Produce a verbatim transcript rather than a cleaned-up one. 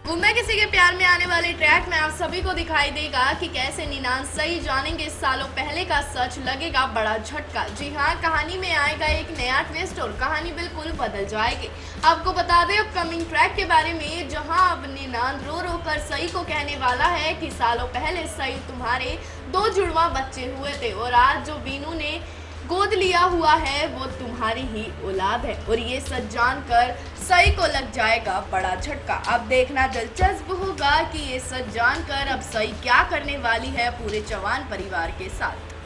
गुम्मे किसी के प्यार में आने वाले ट्रैक में आप सभी को दिखाई देगा कि कैसे निनान सही जानेंगे सालों पहले का सच, लगेगा बड़ा झटका। जी हाँ, कहानी में आएगा एक नया ट्विस्ट और कहानी बिल्कुल बदल जाएगी। आपको बता दें अपकमिंग ट्रैक के बारे में, जहां अब निनान रो रो कर सई को कहने वाला है कि सालों पहले सई तुम्हारे दो जुड़वा बच्चे हुए थे और आज जो बीनू ने गोद लिया हुआ है वो तुम्हारी ही औलाद है। और ये सच जानकर सई को लग जाएगा बड़ा झटका। अब देखना दिलचस्प होगा कि ये सच जानकर अब सई क्या करने वाली है पूरे जवान परिवार के साथ।